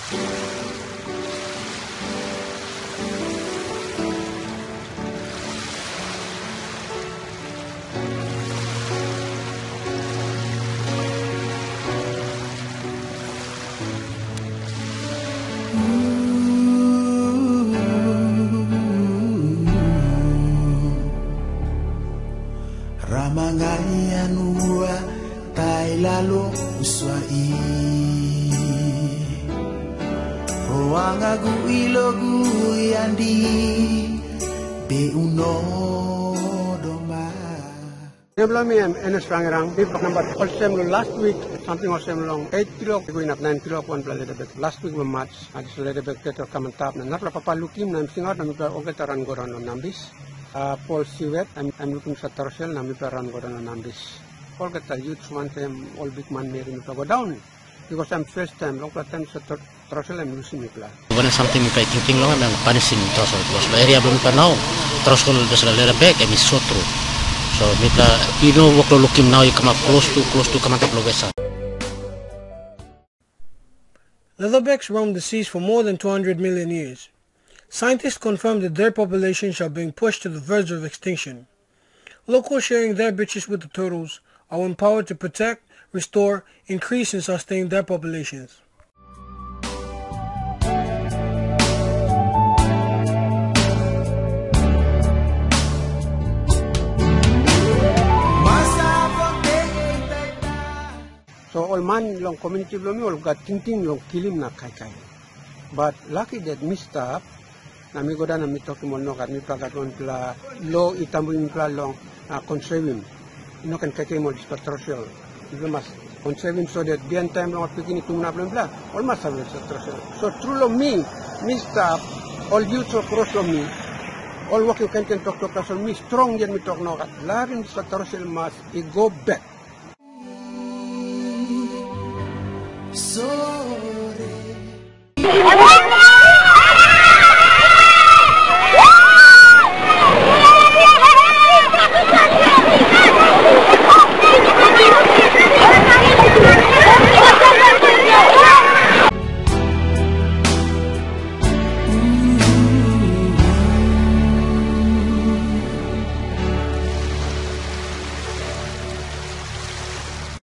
Ramangayan ua tay lalo uswai Roangagu ilogu yandi be uno doma Neblami enes rangerang di number last week something was long 8 kilo going up 9 kilo one leatherback last week we match adis leatherback teto kamantap na napla papalukim na singot na mipa ogetaran goron nambis Paul Siwet, I'm looking for Torshel, Namiparan Goran Nambis. All get a youth one time, all big man made me to go down. Because I'm first time, local time, Torshel, I'm losing me. When something I thinking long and punishing Torshel was the area of now. Torshel does a little back and it's so true. So, you know what looking now, you come up close to come up Lovesa. Leatherbacks roamed the seas for more than 200 million years. Scientists confirm that their populations are being pushed to the verge of extinction. Locals sharing their bitches with the turtles are empowered to protect, restore, increase and sustain their populations. So all man long community blomi all got thinking long kilim na kai. But lucky that missed nami goda nami toki molno kat mi pagaton pla lo itambu pla long conserving ino kan kake mo dispatrocial you must conserving so that the time long picking tumna bla all must have dispatrocial so true lo me stop all you so cross lo me all what you can talk to me strong yen mi talk no kat larin dispatrocial must go back so